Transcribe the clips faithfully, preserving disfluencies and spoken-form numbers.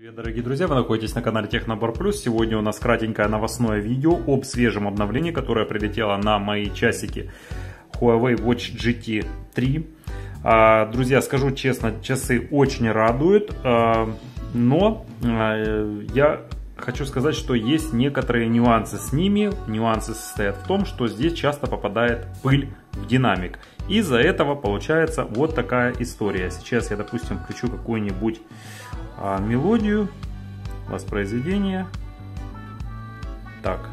Привет, дорогие друзья, вы находитесь на канале Технобар Плюс. Сегодня у нас кратенькое новостное видео об свежем обновлении, которое прилетело на мои часики Huawei Watch джи ти три. Друзья, скажу честно, часы очень радуют, но я хочу сказать, что есть некоторые нюансы с ними. Нюансы состоят в том, что здесь часто попадает пыль в динамик. Из-за этого получается вот такая история. Сейчас я, допустим, включу какую-нибудь а, мелодию, воспроизведение. Так.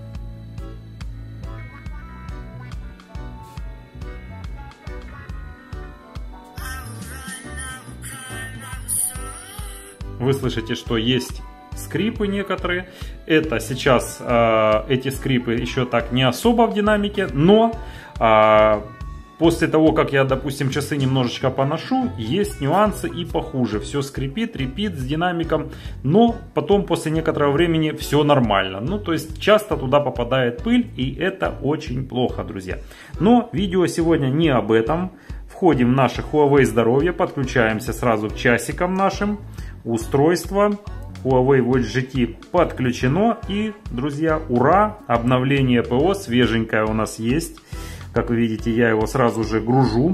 Вы слышите, что есть скрипы некоторые. Это сейчас э, эти скрипы еще так не особо в динамике, но э, после того, как я, допустим, часы немножечко поношу, есть нюансы и похуже. Все скрипит, репит с динамиком, но потом после некоторого времени все нормально. Ну, то есть часто туда попадает пыль, и это очень плохо, друзья. Но видео сегодня не об этом. Входим в наше Huawei здоровье, подключаемся сразу к часикам нашим. Устройство Huawei Watch джи ти подключено, и, друзья, ура, обновление ПО свеженькое у нас есть. Как вы видите, я его сразу же гружу.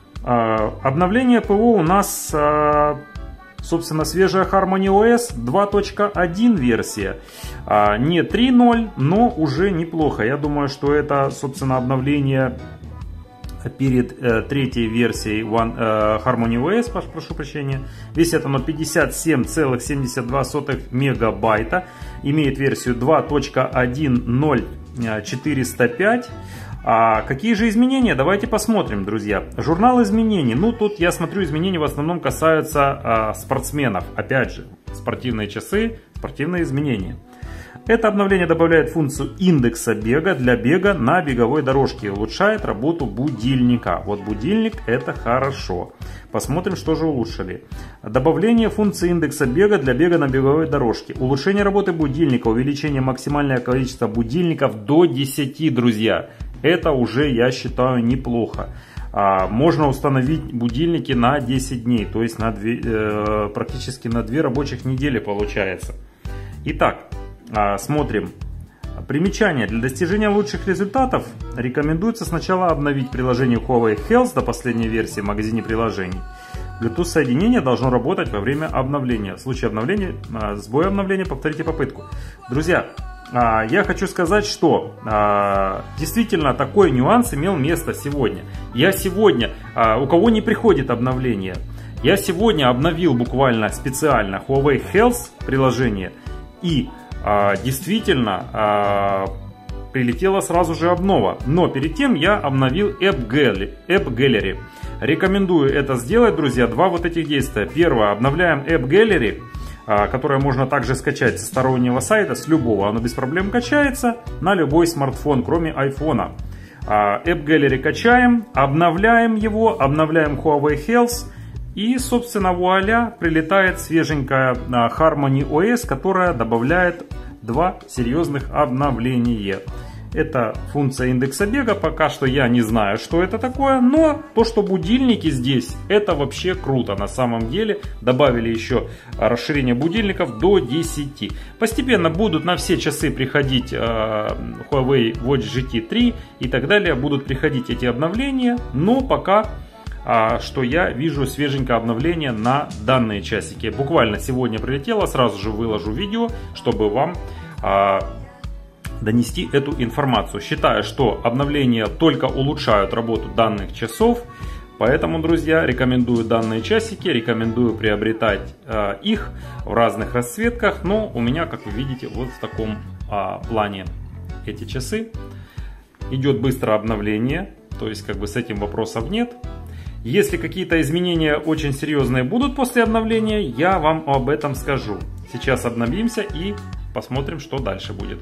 А, обновление ПО у нас, а, собственно, свежая HarmonyOS два точка один версия. А, не три ноль, но уже неплохо. Я думаю, что это, собственно, обновление перед э, третьей версией One, э, HarmonyOS, прошу прощения. Весит оно пятьдесят семь целых семьдесят два сотых мегабайта. Имеет версию два точка один ноль четыреста пять. А какие же изменения? Давайте посмотрим, друзья. Журнал изменений. Ну, тут я смотрю, изменения в основном касаются э, спортсменов. Опять же, спортивные часы, спортивные изменения. Это обновление добавляет функцию индекса бега для бега на беговой дорожке и улучшает работу будильника. Вот будильник — это хорошо. Посмотрим, что же улучшили. Добавление функции индекса бега для бега на беговой дорожке. Улучшение работы будильника, увеличение максимального количества будильников до десяти, друзья. Это уже, я считаю, неплохо. Можно установить будильники на десять дней, то есть на две, э, практически на две рабочих недели получается. Итак, смотрим. Примечание. Для достижения лучших результатов рекомендуется сначала обновить приложение Huawei Health до последней версии в магазине приложений. Bluetooth соединение должно работать во время обновления. В случае обновления, сбоя обновления, повторите попытку. Друзья, я хочу сказать, что действительно такой нюанс имел место сегодня. Я сегодня, у кого не приходит обновление, я сегодня обновил буквально специально Huawei Health приложение, и А, действительно а, прилетела сразу же обнова. Но перед тем я обновил App Gallery. App Gallery. Рекомендую это сделать, друзья. Два вот этих действия. Первое. Обновляем App Gallery, а, которое можно также скачать со стороннего сайта, с любого. Оно без проблем качается на любой смартфон, кроме айфона. А, App Gallery качаем, обновляем его, обновляем Huawei Health. И, собственно, вуаля, прилетает свеженькая HarmonyOS, которая добавляет два серьезных обновления. Это функция индекса бега, пока что я не знаю, что это такое, но то, что будильники здесь, это вообще круто. На самом деле добавили еще расширение будильников до десяти. Постепенно будут на все часы приходить э, Huawei Watch джи ти три и так далее, будут приходить эти обновления, но пока... что я вижу свеженькое обновление на данные часики. Буквально сегодня прилетело, сразу же выложу видео, чтобы вам а, донести эту информацию. Считаю, что обновления только улучшают работу данных часов, поэтому, друзья, рекомендую данные часики, рекомендую приобретать а, их в разных расцветках, но у меня, как вы видите, вот в таком а, плане эти часы. Идет быстрое обновление, то есть как бы с этим вопросов нет. Если какие-то изменения очень серьезные будут после обновления, я вам об этом скажу. Сейчас обновимся и посмотрим, что дальше будет.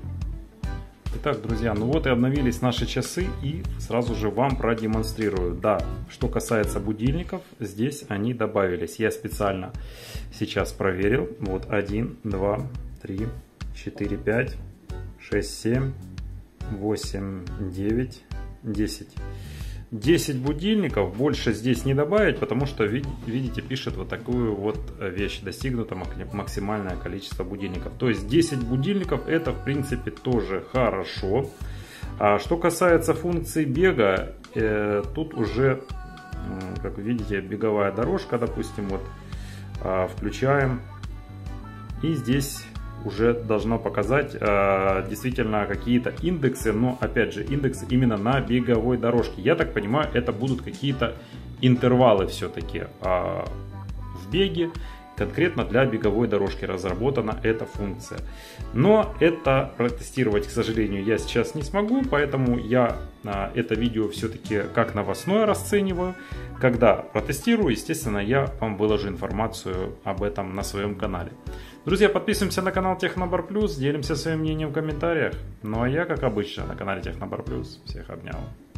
Итак, друзья, ну вот и обновились наши часы, и сразу же вам продемонстрирую. Да, что касается будильников, здесь они добавились. Я специально сейчас проверил. Вот один, два, три, четыре, пять, шесть, семь, восемь, девять, десять. десять будильников, больше здесь не добавить, потому что, видите, пишет вот такую вот вещь: достигнуто максимальное количество будильников. То есть десять будильников — это в принципе тоже хорошо. А что касается функции бега, э, тут уже, как вы видите, беговая дорожка, допустим, вот э, включаем, и здесь уже должно показать э, действительно какие-то индексы, но опять же индексы именно на беговой дорожке. Я так понимаю, это будут какие-то интервалы все-таки э, в беге. Конкретно для беговой дорожки разработана эта функция. Но это протестировать, к сожалению, я сейчас не смогу, поэтому я а, это видео все-таки как новостное расцениваю. Когда протестирую, естественно, я вам выложу информацию об этом на своем канале. Друзья, подписываемся на канал Технобар Плюс, делимся своим мнением в комментариях. Ну а я, как обычно, на канале Технобар Плюс. Всех обнял.